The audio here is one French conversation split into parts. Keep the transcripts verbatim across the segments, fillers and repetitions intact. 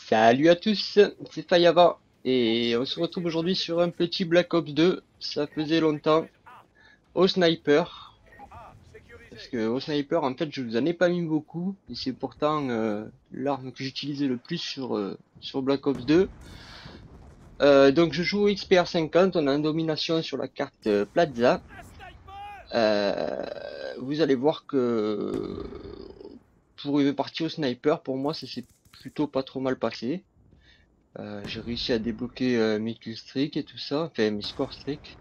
Salut à tous, c'est Fayava et on se retrouve aujourd'hui sur un petit Black Ops deux. Ça faisait longtemps au sniper parce que au sniper en fait je vous en ai pas mis beaucoup et c'est pourtant euh, l'arme que j'utilisais le plus sur euh, sur Black Ops deux. Euh, donc je joue au X P R cinquante, on a une domination sur la carte euh, Plaza. Euh, vous allez voir que pour une partie au sniper, pour moi ça s'est plutôt pas trop mal passé. Euh, j'ai réussi à débloquer euh, mes killstreaks et tout ça, enfin mes score streaks.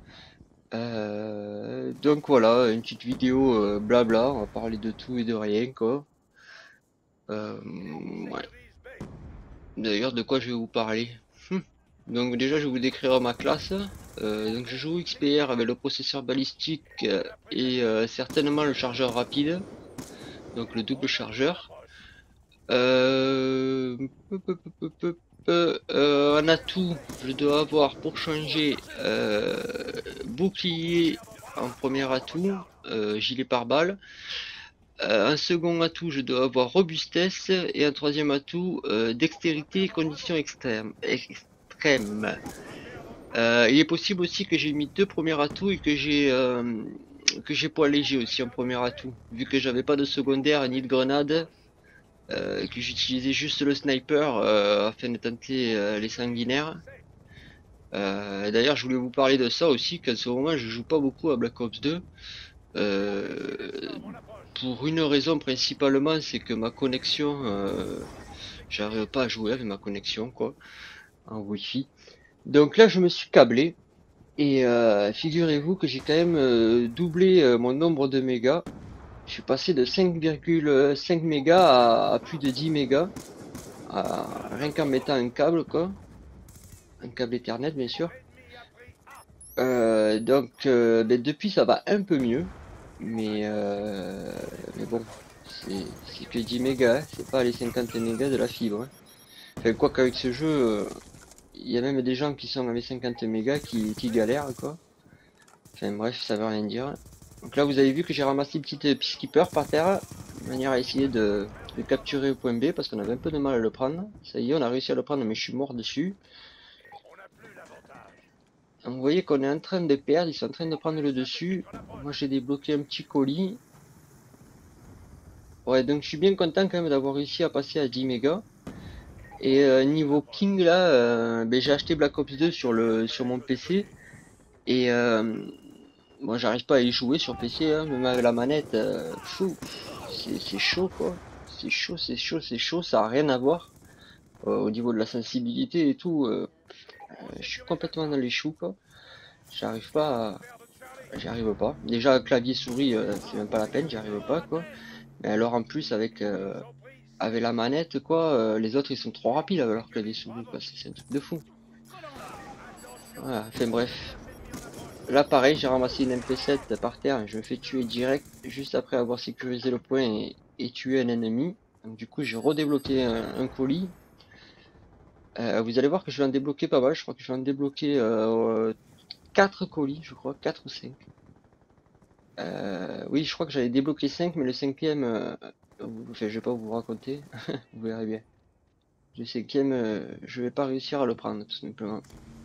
Euh, donc voilà, une petite vidéo euh, blabla, on va parler de tout et de rien quoi. Euh, ouais. D'ailleurs, de quoi je vais vous parler? Hum. Donc déjà, je vais vous décrire ma classe. Euh, donc je joue X P R avec le processeur balistique euh, et euh, certainement le chargeur rapide, donc le double chargeur. Euh, peu, peu, peu, peu, peu, peu, euh, en atout, je dois avoir pour changer euh, bouclier en premier atout, euh, gilet pare-balles. Euh, un second atout, je dois avoir robustesse et un troisième atout, euh, dextérité et conditions extrêmes. extrêmes. Euh, il est possible aussi que j'ai mis deux premiers atouts et que j'ai euh, que j'ai poids léger aussi en premier atout, vu que j'avais pas de secondaire ni de grenade. Euh, que j'utilisais juste le sniper euh, afin de tenter euh, les sanguinaires. Euh, D'ailleurs, je voulais vous parler de ça aussi, qu'à ce moment, je joue pas beaucoup à Black Ops deux. Euh, pour une raison principalement, c'est que ma connexion, euh, j'arrive pas à jouer avec ma connexion, quoi, en Wi-Fi. Donc là, je me suis câblé. Et euh, figurez-vous que j'ai quand même euh, doublé euh, mon nombre de mégas. Je suis passé de cinq virgule cinq mégas à, à plus de dix mégas. À- rien qu'en mettant un câble quoi, un câble Ethernet bien sûr. Euh, donc euh, ben, depuis ça va un peu mieux, mais euh, mais bon, c'est c'est que dix mégas, hein, c'est pas les cinquante mégas de la fibre. Hein. Enfin quoi qu'avec ce jeu, euh, il y a même des gens qui sont avec cinquante mégas qui, qui galèrent quoi. Enfin bref, ça veut rien dire. Donc là vous avez vu que j'ai ramassé une petite peacekeeper par terre, de manière à essayer de, de capturer le point B parce qu'on avait un peu de mal à le prendre. Ça y est, on a réussi à le prendre, mais je suis mort dessus. Vous voyez qu'on est en train de perdre, ils sont en train de prendre le dessus. Moi j'ai débloqué un petit colis. Ouais, donc je suis bien content quand même d'avoir réussi à passer à dix mégas. Et euh, niveau King là, euh, ben, j'ai acheté Black Ops deux sur le sur mon P C. Et euh, moi j'arrive pas à y jouer sur P C, hein, même avec la manette. Euh, fou, c'est c'est chaud quoi. C'est chaud, c'est chaud, c'est chaud, ça a rien à voir. Euh, au niveau de la sensibilité et tout, euh, je suis complètement dans les choux quoi. J'arrive pas à, J'y arrive pas. Déjà, clavier souris, euh, c'est même pas la peine, j'y arrive pas, quoi. Mais alors, en plus, avec, euh, avec la manette, quoi, euh, les autres, ils sont trop rapides avec leur clavier souris, quoi. C'est c'est un truc de fou. Voilà, enfin bref. Là, pareil, j'ai ramassé une M P sept par terre et je me fais tuer direct, juste après avoir sécurisé le point et, et tué un ennemi. Donc, du coup, j'ai redébloqué un, un colis. Euh, vous allez voir que je vais en débloquer pas mal. Je crois que je vais en débloquer euh, quatre colis, je crois, quatre ou cinq. Euh, oui, je crois que j'avais débloqué cinq, mais le cinquième, euh, enfin, je vais pas vous raconter, vous verrez bien. Le cinquième, euh, je vais pas réussir à le prendre, tout simplement.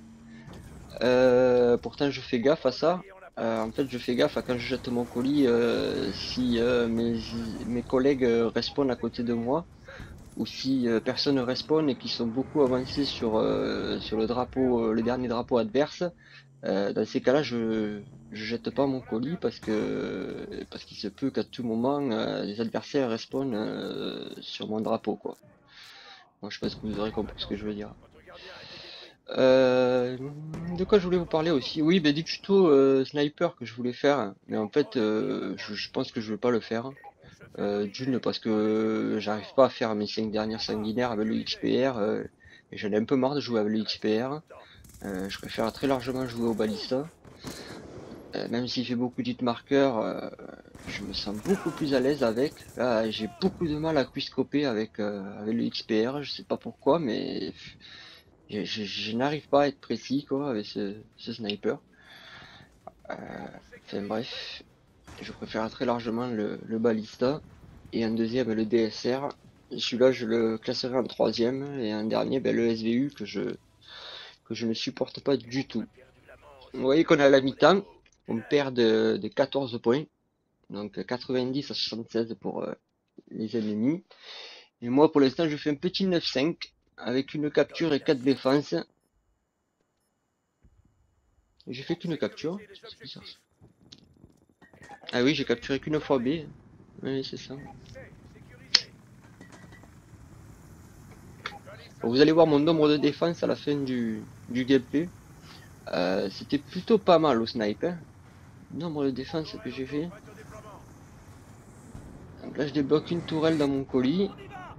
Euh, pourtant, je fais gaffe à ça. Euh, en fait, je fais gaffe à quand je jette mon colis, euh, si euh, mes, mes collègues euh, respawnent à côté de moi, ou si euh, personne ne respawn et qu'ils sont beaucoup avancés sur, euh, sur le drapeau, euh, le dernier drapeau adverse. Euh, dans ces cas-là, je je jette pas mon colis parce que parce qu'il se peut qu'à tout moment euh, les adversaires respawnent euh, sur mon drapeau quoi. Bon, je pense que vous aurez compris ce que je veux dire. Euh, de quoi je voulais vous parler aussi? Oui, ben du tuto euh, sniper que je voulais faire, mais en fait euh, je, je pense que je vais pas le faire. Euh, d'une parce que j'arrive pas à faire mes cinq dernières sanguinaires avec le X P R euh, et j'en ai un peu marre de jouer avec le X P R. Euh, je préfère très largement jouer au balista. Euh, même s'il fait beaucoup d'hit marqueurs, euh, je me sens beaucoup plus à l'aise avec. Là, j'ai beaucoup de mal à quickscoper avec, euh, avec le X P R, je sais pas pourquoi, mais je, je- je n'arrive pas à être précis quoi avec ce, ce sniper. Euh, enfin bref, je préfère très largement le, le balista et un deuxième le D S R. Celui-là, je le classerai en troisième. Et un dernier, ben, le S V U que je, que je ne supporte pas du tout. Vous voyez qu'on est à la mi-temps. On perd de, de quatorze points. Donc quatre-vingt-dix à soixante-seize pour euh, les ennemis. Et moi, pour l'instant, je fais un petit neuf cinq avec une capture et quatre défenses. J'ai fait qu'une capture. C'est bizarre, ça. Ah oui, j'ai capturé qu'une fois B. Oui, c'est ça. Bon, vous allez voir mon nombre de défense à la fin du, du gameplay. Euh, C'était plutôt pas mal au sniper. Hein. Nombre de défense que j'ai fait. Donc là, je débloque une tourelle dans mon colis.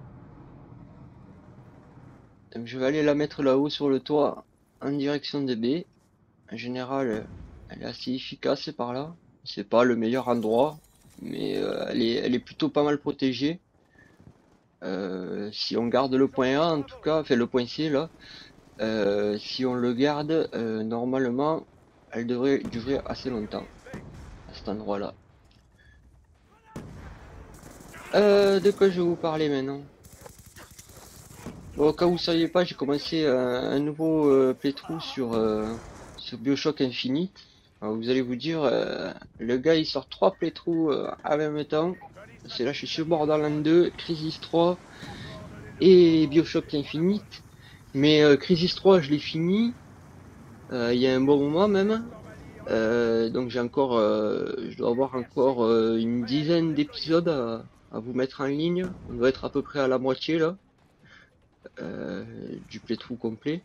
Donc je vais aller la mettre là-haut sur le toit en direction des B. En général, elle est assez efficace par là. C'est pas le meilleur endroit, mais euh, elle est, elle est plutôt pas mal protégée. Euh, si on garde le point A, en tout cas, enfin le point C là, euh, si on le garde, euh, normalement, elle devrait durer assez longtemps à cet endroit-là. Euh, de quoi je vais vous parler maintenant? Bon, au cas où vous ne saviez pas, j'ai commencé un, un nouveau euh, playthrough sur, euh, sur BioShock Infinite. Alors, vous allez vous dire, euh, le gars il sort trois playthroughs euh, en même temps. C'est là, je suis sur Borderlands deux, Crisis trois et BioShock Infinite. Mais euh, Crisis trois, je l'ai fini euh, il y a un bon moment même. Euh, donc j'ai encore, euh, je dois avoir encore euh, une dizaine d'épisodes à, à vous mettre en ligne. On doit être à peu près à la moitié là euh, du playthrough complet.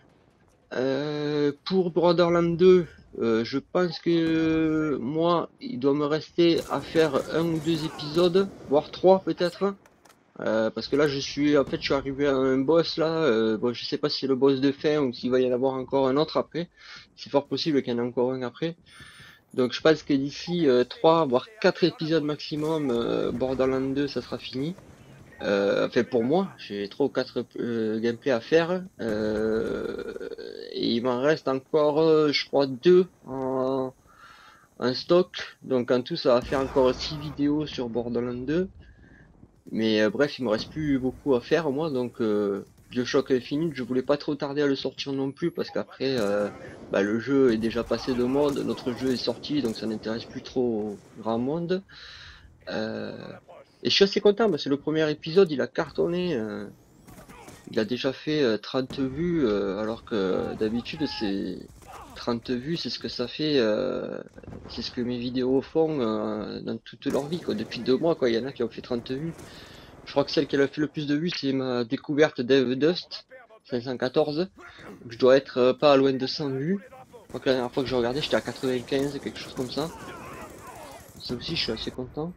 Euh, pour Borderlands deux, euh, je pense que euh, moi, il doit me rester à faire un ou deux épisodes, voire trois peut-être. Euh, parce que là, je suis, en fait, je suis arrivé à un boss là. Euh, bon, je sais pas si c'est le boss de fin ou s'il va y en avoir encore un autre après. C'est fort possible qu'il y en ait encore un après. Donc, je pense que d'ici euh, trois, voire quatre épisodes maximum, euh, Borderlands deux, ça sera fini. Euh, enfin pour moi, j'ai trois ou quatre euh, gameplays à faire. Euh, et il m'en reste encore, euh, je crois, deux en, en stock. Donc en tout, ça va faire encore six vidéos sur Borderlands deux. Mais euh, bref, il me reste plus beaucoup à faire moi. Donc euh, BioShock Infinite, je voulais pas trop tarder à le sortir non plus parce qu'après, euh, bah, le jeu est déjà passé de mode. Notre jeu est sorti, donc ça n'intéresse plus trop grand monde. Euh, et je suis assez content parce que le premier épisode, il a cartonné. Euh, il a déjà fait euh, trente vues, euh, alors que d'habitude, c'est trente vues, c'est ce que ça fait, euh, c'est ce que mes vidéos font euh, dans toute leur vie, quoi. Depuis deux mois, quoi. Il y en a qui ont fait trente vues. Je crois que celle qui a fait le plus de vues, c'est ma découverte d'Eve Dust, cinq cent quatorze. Donc, je dois être euh, pas loin de cent vues. Je crois que la dernière fois que j'ai regardé, j'étais à quatre-vingt-quinze, quelque chose comme ça. Ça aussi, je suis assez content.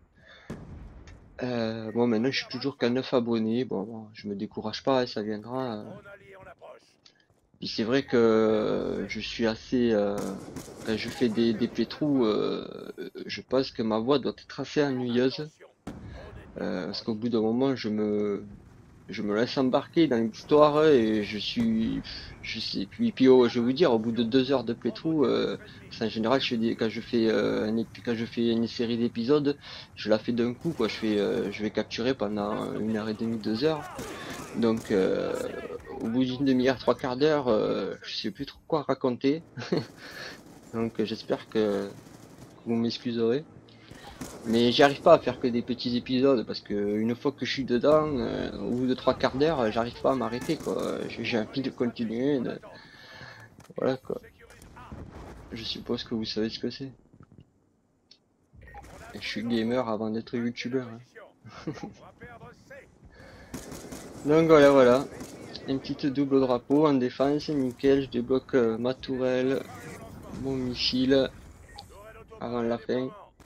Euh, bon, maintenant, je suis toujours qu'à neuf abonnés. Bon, bon, je me décourage pas, hein, ça viendra. euh. Puis c'est vrai que euh, je suis assez... euh, quand je fais des, des playthroughs, euh, je pense que ma voix doit être assez ennuyeuse. Euh, parce qu'au bout d'un moment, je me, je me laisse embarquer dans l'histoire et je suis... Je sais, puis, puis oh, je vais vous dire, au bout de deux heures de playthrough, euh, en général, je fais des, quand je fais, euh, un épi- quand je fais une série d'épisodes, je la fais d'un coup, quoi. Je fais, euh, je vais capturer pendant une heure et demie, deux heures. Donc, euh, au bout d'une demi-heure, trois quarts d'heure, euh, je sais plus trop quoi raconter. Donc, euh, j'espère que, que vous m'excuserez. Mais j'arrive pas à faire que des petits épisodes parce que une fois que je suis dedans, euh, au bout de trois quarts d'heure, j'arrive pas à m'arrêter, quoi. J'ai j'ai envie de continuer. de- Voilà, quoi. Je suppose que vous savez ce que c'est. Et je suis gamer avant d'être youtubeur. Hein. Donc voilà, voilà. Une petite double drapeau en défense, nickel. Je débloque euh, ma tourelle, mon missile avant la fin.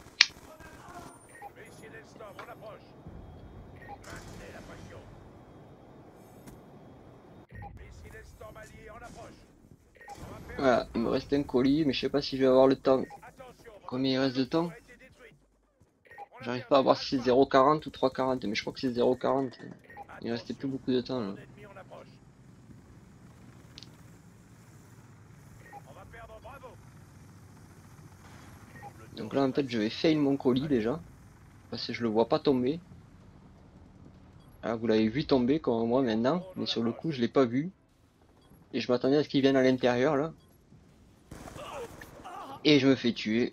Voilà, il me reste un colis, mais je sais pas si je vais avoir le temps. Combien il reste de temps? J'arrive pas à voir si c'est zéro quarante ou trois quarante, mais je crois que c'est zéro quarante. Il restait plus beaucoup de temps là. Donc là en fait je vais fail mon colis déjà, parce que je le vois pas tomber. Alors vous l'avez vu tomber comme moi maintenant, mais sur le coup je l'ai pas vu. Et je m'attendais à ce qu'il vienne à l'intérieur là. Et je me fais tuer.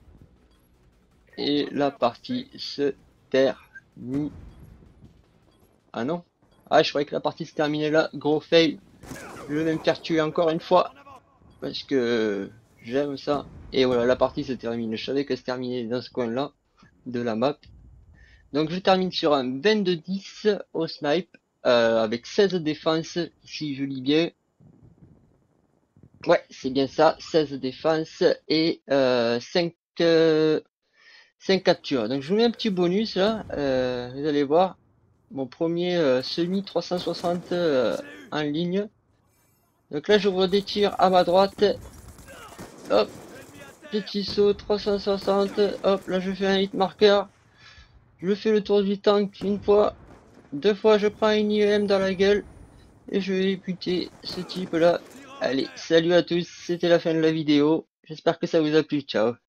Et la partie se termine. Ah non. Ah, je croyais que la partie se terminait là. Gros fail. Je vais me faire tuer encore une fois. Parce que j'aime ça. Et voilà, la partie se termine. Je savais qu'elle se terminait dans ce coin là de la map. Donc je termine sur un vingt-deux dix au snipe. Euh, avec seize défenses, si je lis bien. Ouais, c'est bien ça. seize défenses et euh, cinq, euh, cinq captures. Donc je vous mets un petit bonus là. Euh, vous allez voir. Mon premier euh, semi trois cent soixante euh, en ligne. Donc là j'ouvre des tirs à ma droite. Hop. Petit saut trois cent soixante. Hop, là je fais un hit marker. Je fais le tour du tank une fois. Deux fois je prends une I E M dans la gueule. Et je vais buter ce type là. Allez, salut à tous, c'était la fin de la vidéo. J'espère que ça vous a plu, ciao.